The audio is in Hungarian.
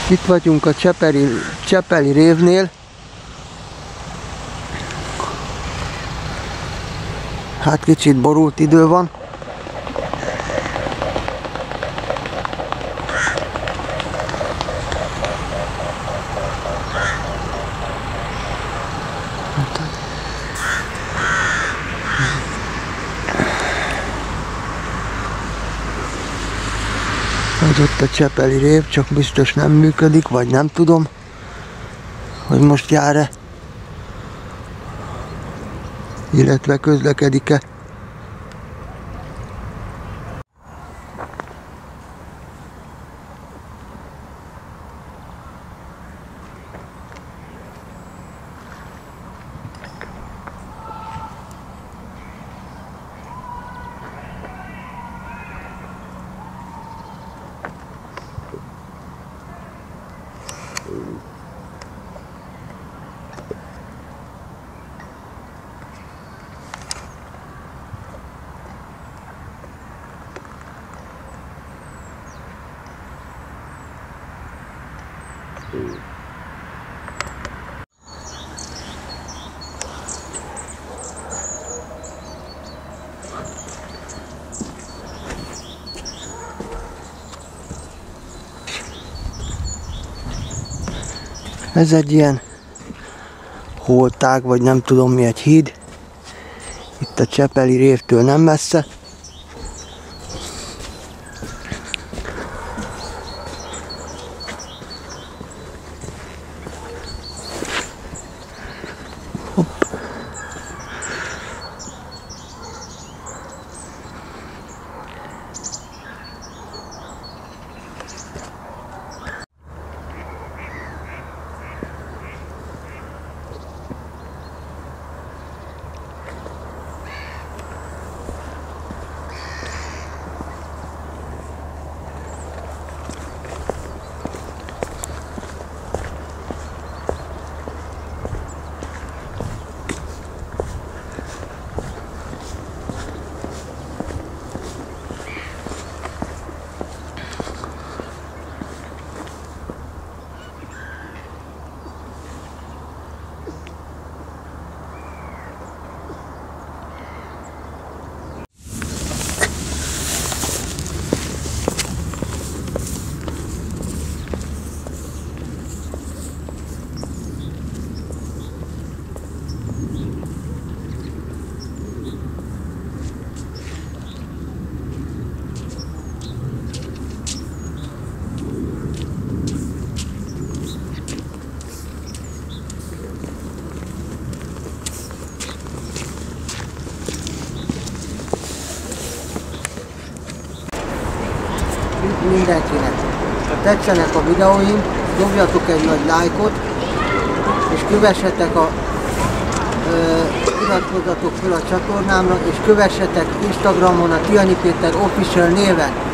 Itt vagyunk a Csepeli révnél. Hát kicsit borult idő van. Ez ott a Csepeli rév, csak biztos nem működik, vagy nem tudom, hogy most jár-e, illetve közlekedik-e. Ez egy ilyen holtág, vagy nem tudom mi, egy híd. Itt a Csepeli révtől nem messze. Hopp. Mindenkinek, ha tetszenek a videóim, dobjatok egy nagy lájkot, és kövessetek iratkozzatok fel a csatornámra, és kövessetek Instagramon a Tihanyi Péter Official néven.